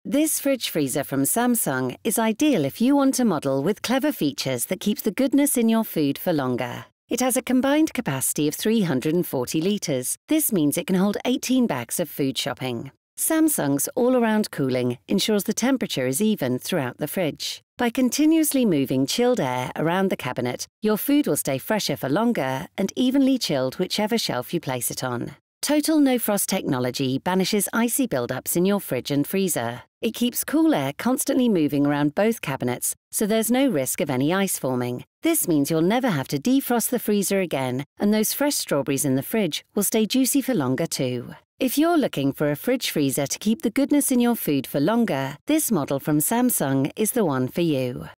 This fridge freezer from Samsung is ideal if you want a model with clever features that keeps the goodness in your food for longer. It has a combined capacity of 340 litres. This means it can hold 18 bags of food shopping. Samsung's all-around cooling ensures the temperature is even throughout the fridge. By continuously moving chilled air around the cabinet, your food will stay fresher for longer and evenly chilled whichever shelf you place it on. Total no-frost technology banishes icy buildups in your fridge and freezer. It keeps cool air constantly moving around both cabinets, so there's no risk of any ice forming. This means you'll never have to defrost the freezer again, and those fresh strawberries in the fridge will stay juicy for longer too. If you're looking for a fridge freezer to keep the goodness in your food for longer, this model from Samsung is the one for you.